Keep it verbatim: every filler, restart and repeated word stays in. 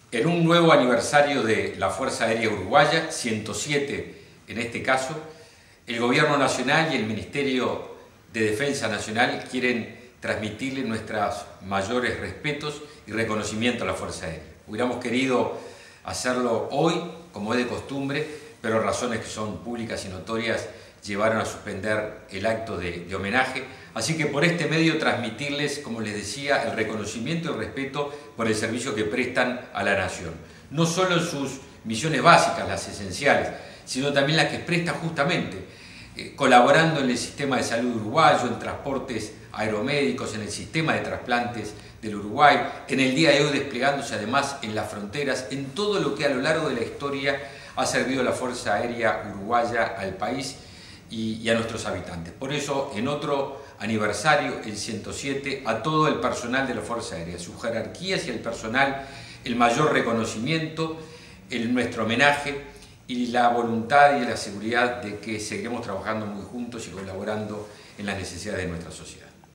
En un nuevo aniversario de la Fuerza Aérea Uruguaya, ciento siete en este caso, el Gobierno Nacional y el Ministerio de Defensa Nacional quieren transmitirle nuestros mayores respetos y reconocimiento a la Fuerza Aérea. Hubiéramos querido hacerlo hoy, como es de costumbre, pero razones que son públicas y notorias llevaron a suspender el acto de, de homenaje. Así que por este medio transmitirles, como les decía, el reconocimiento y el respeto por el servicio que prestan a la nación. No solo en sus misiones básicas, las esenciales, sino también las que prestan justamente, eh, colaborando en el sistema de salud uruguayo, en transportes aeromédicos, en el sistema de trasplantes del Uruguay, en el día de hoy desplegándose además en las fronteras, en todo lo que a lo largo de la historia ha servido la Fuerza Aérea Uruguaya al país y, y a nuestros habitantes. Por eso, en otro aniversario, el ciento siete, a todo el personal de la Fuerza Aérea, sus jerarquías y el personal, el mayor reconocimiento, el, nuestro homenaje y la voluntad y la seguridad de que seguiremos trabajando muy juntos y colaborando en las necesidades de nuestra sociedad.